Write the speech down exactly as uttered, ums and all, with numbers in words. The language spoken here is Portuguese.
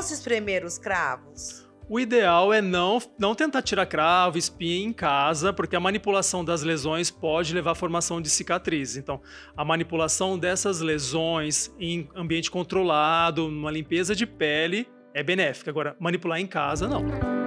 posso espremer os cravos? O ideal é não, não tentar tirar cravo, espinha em casa, porque a manipulação das lesões pode levar à formação de cicatrizes. Então, a manipulação dessas lesões em ambiente controlado, numa limpeza de pele, é benéfica. Agora, manipular em casa, não.